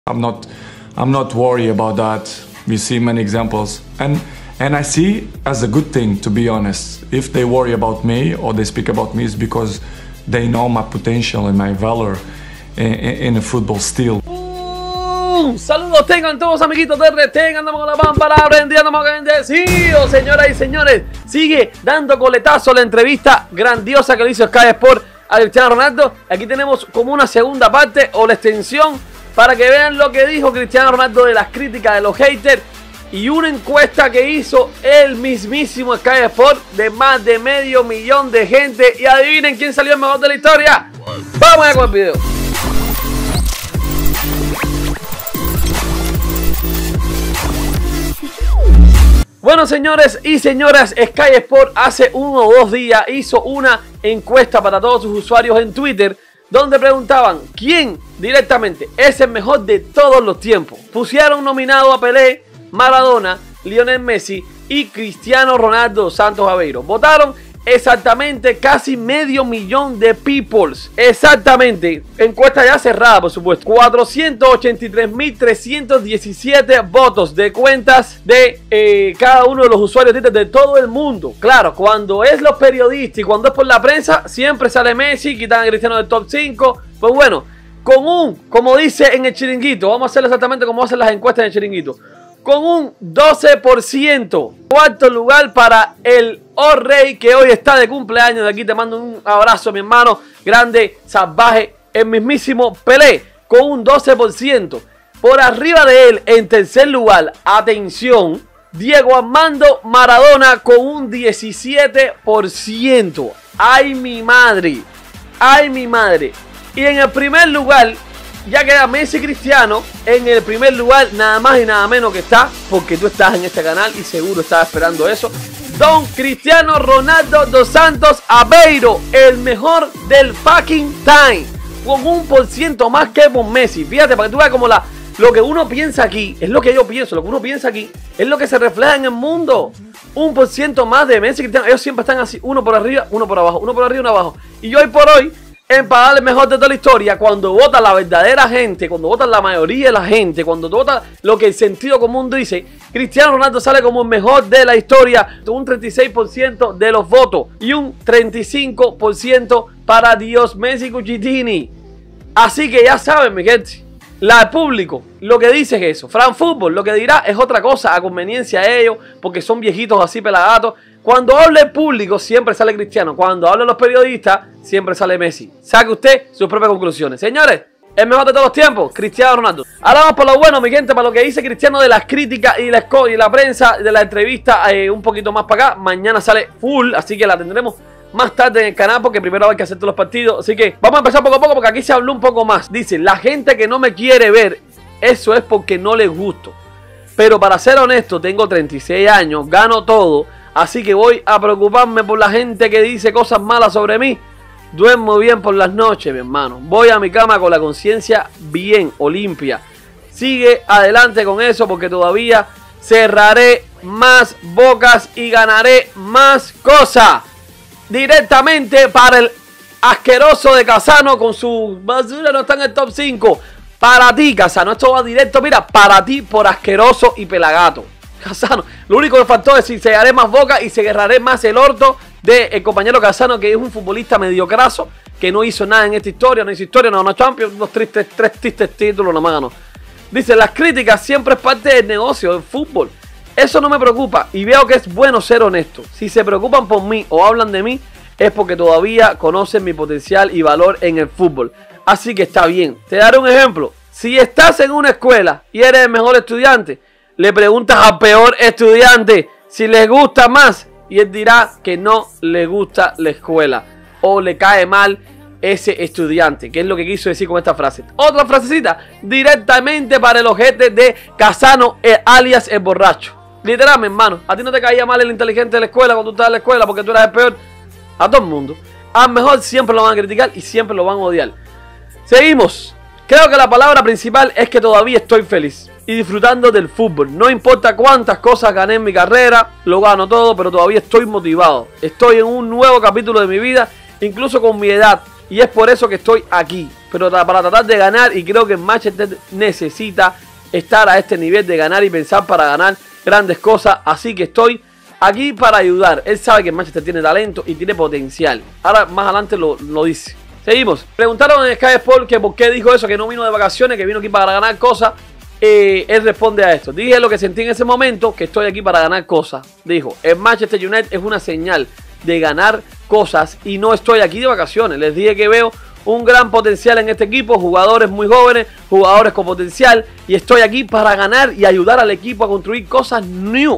I'm not worried about that. We see many examples, and I see as a good thing, to be honest. If they worry about me or they speak about me, it's because they know my potential and my valor in the football still. Saludos tengan todos, amiguitos de RT. Andamos con la pámpara, aprendiendo más bendecidos, señoras y señores. Sigue dando coletazo la entrevista grandiosa que le hizo Sky Sport a Cristiano Ronaldo. Aquí tenemos como una segunda parte o la extensión para que vean lo que dijo Cristiano Ronaldo de las críticas de los haters y una encuesta que hizo el mismísimo Sky Sport de más de 500 000 de gente. Y adivinen quién salió el mejor de la historia. Vamos a con el video. Bueno, señores y señoras, Sky Sport hace 1 o 2 días hizo una encuesta para todos sus usuarios en Twitter donde preguntaban quién directamente es el mejor de todos los tiempos. Pusieron nominado a Pelé, Maradona, Lionel Messi y Cristiano Ronaldo Santos Aveiro. Votaron exactamente casi 500 000 de peoples. Exactamente. Encuesta ya cerrada, por supuesto. 483.317 votos de cuentas de cada uno de los usuarios de Twitter de todo el mundo. Claro, cuando es los periodistas y cuando es por la prensa, siempre sale Messi, quitan a Cristiano del top 5. Pues bueno, con como dice en el chiringuito, vamos a hacerlo exactamente como hacen las encuestas en el chiringuito. Con un 12%. Cuarto lugar para el Rey, que hoy está de cumpleaños. De aquí te mando un abrazo, mi hermano. Grande, salvaje, el mismísimo Pelé, con un 12%. Por arriba de él, en tercer lugar, atención, Diego Armando Maradona, con un 17%. ¡Ay, mi madre! ¡Ay, mi madre! Y en el primer lugar, ya queda Messi Cristiano en el primer lugar, nada más y nada menos que está, porque tú estás en este canal y seguro estás esperando eso, Don Cristiano Ronaldo dos Santos Aveiro, el mejor del fucking time, con 1% más que por Messi. Fíjate, para que tú veas como lo que uno piensa aquí, es lo que yo pienso, lo que uno piensa aquí, es lo que se refleja en el mundo. 1% más de Messi Cristiano, ellos siempre están así, uno por arriba, uno por abajo, uno por arriba, uno abajo. Y hoy por hoy, para darle el mejor de toda la historia, cuando vota la verdadera gente, cuando vota la mayoría de la gente, cuando vota lo que el sentido común dice, Cristiano Ronaldo sale como el mejor de la historia, un 36% de los votos y un 35% para Dios Messi Cucitini. Así que ya saben, mi gente, el público lo que dice es eso. Fran Fútbol lo que dirá es otra cosa, a conveniencia de ellos, porque son viejitos así pelagatos. Cuando habla el público siempre sale Cristiano, cuando hablan los periodistas siempre sale Messi. Saque usted sus propias conclusiones. Señores, el mejor de todos los tiempos, Cristiano Ronaldo. Ahora vamos por lo bueno, mi gente, para lo que dice Cristiano de las críticas y la prensa, de la entrevista un poquito más para acá. Mañana sale full, así que la tendremos más tarde en el canal porque primero hay que hacer todos los partidos. Así que vamos a empezar poco a poco porque aquí se habló un poco más. Dice, la gente que no me quiere ver, eso es porque no les gusto. Pero para ser honesto, tengo 36 años, gano todo. Así que voy a preocuparme por la gente que dice cosas malas sobre mí. Duermo bien por las noches, mi hermano. Voy a mi cama con la conciencia bien o limpia. Sigue adelante con eso porque todavía cerraré más bocas y ganaré más cosas. Directamente para el asqueroso de Casano con su basura, no está en el top 5. Para ti, Casano, esto va directo, mira, para ti por asqueroso y pelagato. Casano, lo único que faltó es si se haré más boca y se agarraré más el orto del compañero Casano, que es un futbolista mediocraso, que no hizo nada en esta historia, no hizo historia, no ganó Champions, tres tristes títulos nomás ganó. Dice, las críticas siempre es parte del negocio del fútbol. Eso no me preocupa y veo que es bueno ser honesto. Si se preocupan por mí o hablan de mí, es porque todavía conocen mi potencial y valor en el fútbol. Así que está bien. Te daré un ejemplo. Si estás en una escuela y eres el mejor estudiante, le preguntas al peor estudiante si les gusta más y él dirá que no le gusta la escuela o le cae mal ese estudiante, que es lo que quiso decir con esta frase. Otra frasecita directamente para el ojete de Casano, alias el borracho. Literal, mi hermano, a ti no te caía mal el inteligente de la escuela cuando tú estabas en la escuela porque tú eras el peor. A todo el mundo, al mejor siempre lo van a criticar y siempre lo van a odiar. Seguimos. Creo que la palabra principal es que todavía estoy feliz y disfrutando del fútbol. No importa cuántas cosas gané en mi carrera, lo gano todo, pero todavía estoy motivado. Estoy en un nuevo capítulo de mi vida, incluso con mi edad, y es por eso que estoy aquí. pero para tratar de ganar, y creo que Manchester necesita estar a este nivel de ganar y pensar para ganar grandes cosas, así que estoy aquí para ayudar. Él sabe que Manchester tiene talento y tiene potencial. Ahora más adelante lo dice. Seguimos. Preguntaron en Sky Sport que por qué dijo eso, que no vino de vacaciones, que vino aquí para ganar cosas. Él responde a esto. Dije lo que sentí en ese momento, que estoy aquí para ganar cosas. Dijo, el Manchester United es una señal de ganar cosas y no estoy aquí de vacaciones. Les dije que veo un gran potencial en este equipo, jugadores muy jóvenes, jugadores con potencial, y estoy aquí para ganar y ayudar al equipo a construir cosas new.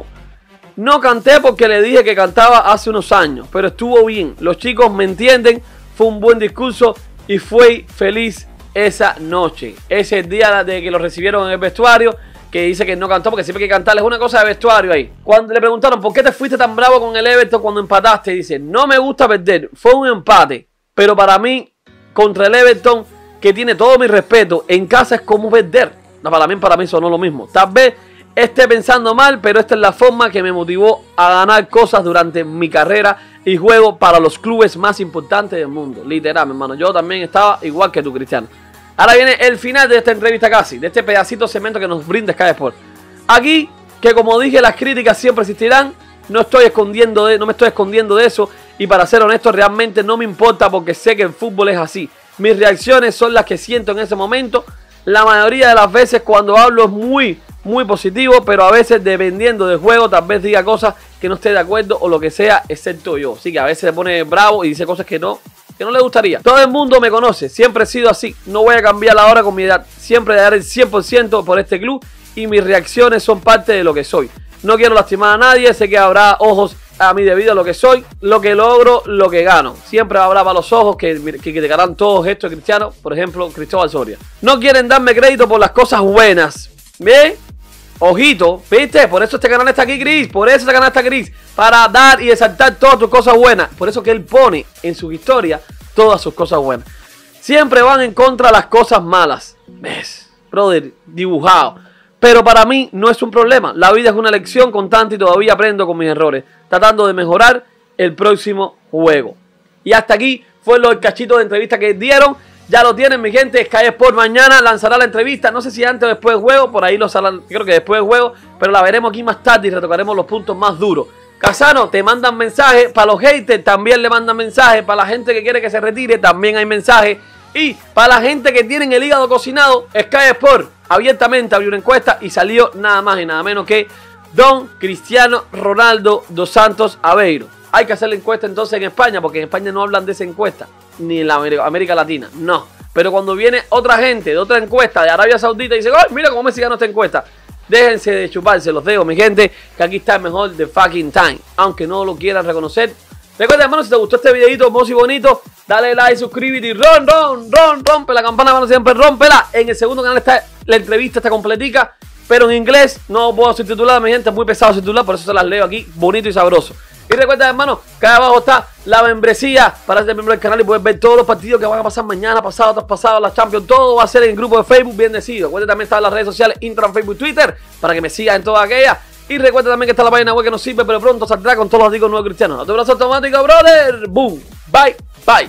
No canté porque le dije que cantaba hace unos años, pero estuvo bien. Los chicos me entienden, fue un buen discurso y fui feliz esa noche. Ese día de que lo recibieron en el vestuario, que dice que no cantó porque siempre hay que cantar, es una cosa de vestuario ahí. Cuando le preguntaron por qué te fuiste tan bravo con el Everton cuando empataste, dice, no me gusta perder, fue un empate, pero para mí, contra el Everton, que tiene todo mi respeto, en casa es como perder. No, para mí sonó lo mismo. Tal vez esté pensando mal, pero esta es la forma que me motivó a ganar cosas durante mi carrera y juego para los clubes más importantes del mundo. Literal, mi hermano. Yo también estaba igual que tú, Cristiano. Ahora viene el final de esta entrevista casi, de este pedacito de cemento que nos brinda Sky Sport. Aquí, que como dije, las críticas siempre existirán. No me estoy escondiendo de eso. Y para ser honesto, realmente no me importa porque sé que el fútbol es así. Mis reacciones son las que siento en ese momento. La mayoría de las veces cuando hablo es muy positivo, pero a veces dependiendo del juego tal vez diga cosas que no esté de acuerdo o lo que sea, excepto yo. Así que a veces se pone bravo y dice cosas que no le gustaría. Todo el mundo me conoce, siempre he sido así. No voy a cambiar ahora con mi edad. Siempre daré el 100% por este club y mis reacciones son parte de lo que soy. No quiero lastimar a nadie, sé que habrá ojos a mí debido a lo que soy, lo que logro, lo que gano. Siempre habrá para los ojos que criticarán todos estos cristianos, por ejemplo, Cristóbal Soria. No quieren darme crédito por las cosas buenas. ¿Bien? Ojito, ¿viste? Por eso este canal está aquí, Chris. Por eso este canal está Chris. Para dar y exaltar todas tus cosas buenas. Por eso que él pone en su historia todas sus cosas buenas. Siempre van en contra de las cosas malas. ¿Ves? Brother, dibujado. Pero para mí no es un problema. La vida es una lección constante y todavía aprendo con mis errores, tratando de mejorar el próximo juego. Y hasta aquí fue el cachito de entrevista que dieron. Ya lo tienen, mi gente. Sky Sport mañana lanzará la entrevista. No sé si antes o después del juego. Por ahí lo saldrán, creo que después del juego. Pero la veremos aquí más tarde y retocaremos los puntos más duros. Casano, te mandan mensajes. Para los haters también le mandan mensajes. Para la gente que quiere que se retire también hay mensajes. Y para la gente que tienen el hígado cocinado, Sky Sport abiertamente abrió una encuesta y salió nada más y nada menos que Don Cristiano Ronaldo dos Santos Aveiro. Hay que hacer la encuesta entonces en España, porque en España no hablan de esa encuesta, ni en la América Latina, no. Pero cuando viene otra gente de otra encuesta de Arabia Saudita y dice, ¡ay, mira cómo Messi ganó esta encuesta! Déjense de chuparse los dedos, mi gente, que aquí está el mejor de fucking time, aunque no lo quieran reconocer. Recuerda, hermano, si te gustó este videito hermoso y bonito, dale like, suscríbete y rompe la campana, hermano, siempre rómpela. En el segundo canal está la entrevista, está completica, pero en inglés no puedo subtitular, mi gente, es muy pesado subtitular, por eso se las leo aquí, bonito y sabroso. Y recuerda, hermano, que abajo está la membresía para ser miembro del canal y poder ver todos los partidos que van a pasar mañana, pasado, traspasado, la Champions, todo va a ser en el grupo de Facebook bien decidido. Recuerda también estar en las redes sociales, Instagram, Facebook, Twitter, para que me sigas en todas aquellas. Y recuerda también que está la página web que nos sirve, pero pronto saldrá con todos los artículos nuevos cristianos. A tu brazo automático, brother. Boom. Bye. Bye.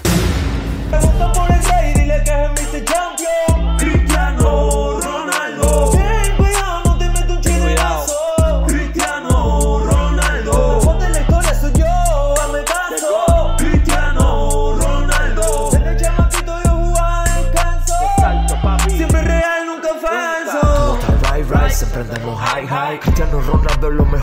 Cristiano Ronaldo. Ten cuidado, no te meto un chino en vaso. Cristiano Ronaldo. El de la historia soy yo, hazme caso. Cristiano Ronaldo. Desde chamaquito yo jugaba de descanso. Siempre real, nunca falso. Siempre andamos high, high. Cristiano Ronaldo es lo mejor.